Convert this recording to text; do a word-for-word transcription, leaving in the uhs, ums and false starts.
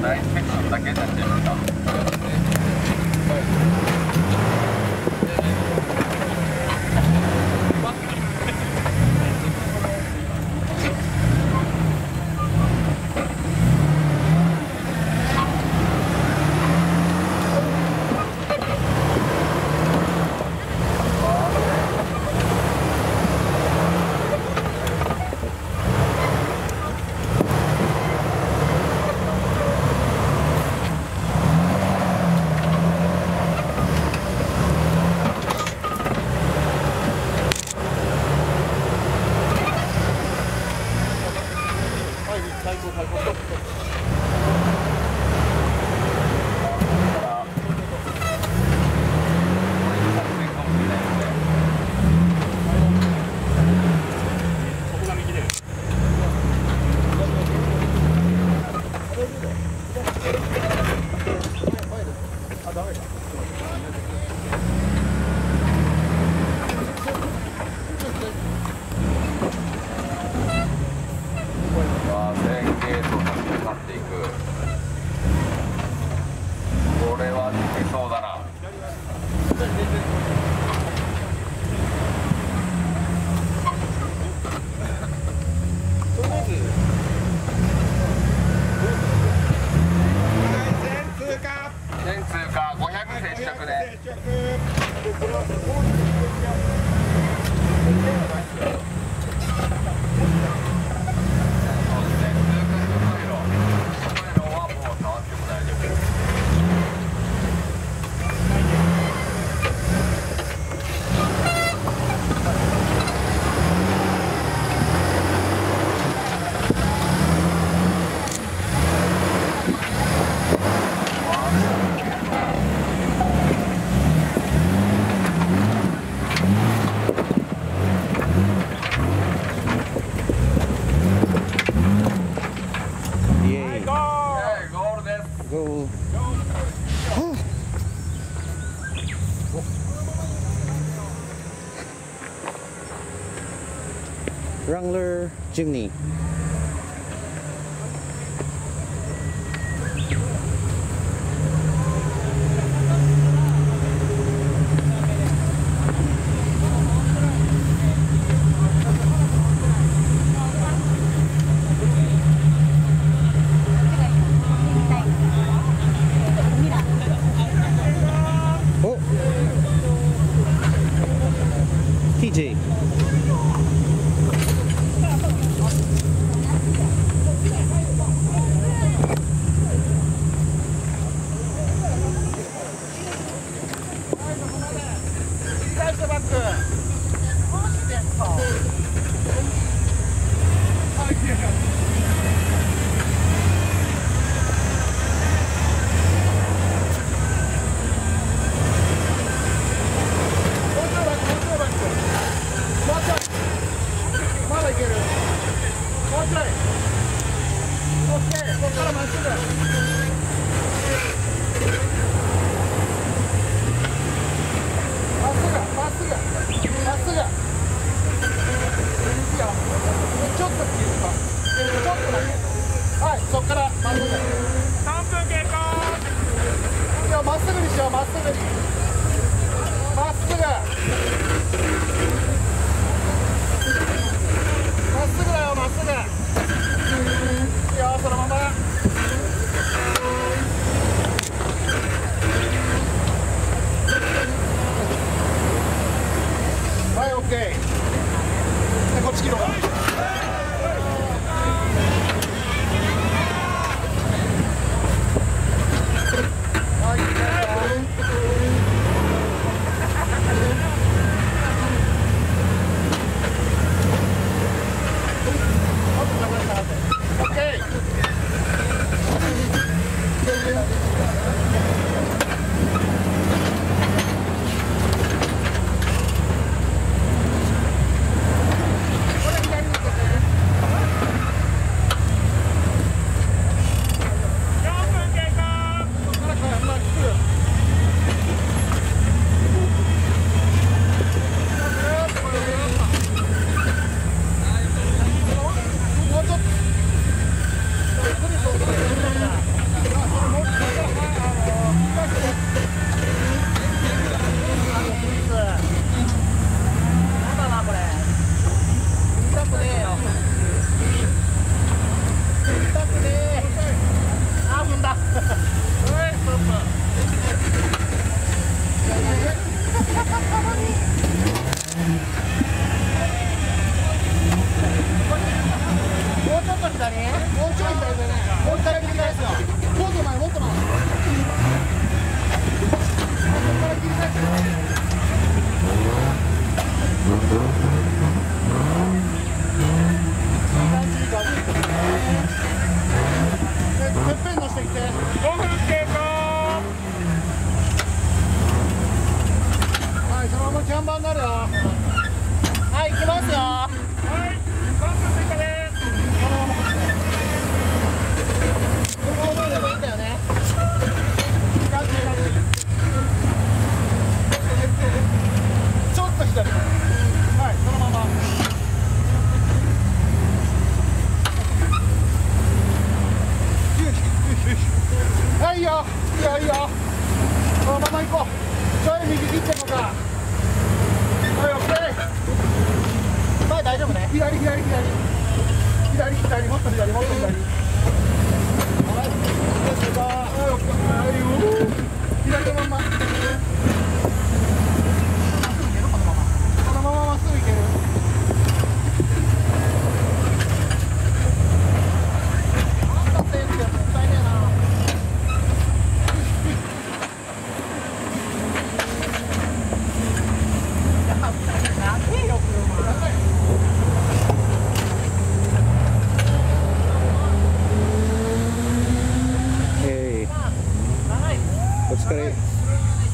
大スペクトルだけになっちゃいました。これは抜けそうだな。全通過ごひゃく接触で。 Wrangler Jimny. Oh, T J. ごふん経過。 はい、そのままキャンバーになるよ。はい、行きますよ。 はい、さんぷん経過です。 このままこのままでもいいんだよね。ちょっと左。はい、そのまま。はい、いいよ。いいよ、いいよ。そのまま行こう。ちょい右切ってもか。はい、オッケー。前大丈夫ね。左、左、左。左、左、もっと左、もっと左。はい、はい、オッケー。はい、左のまま。このまままっすぐ行ける。あんたセーフやもったいねえな。 Hey, お疲れ。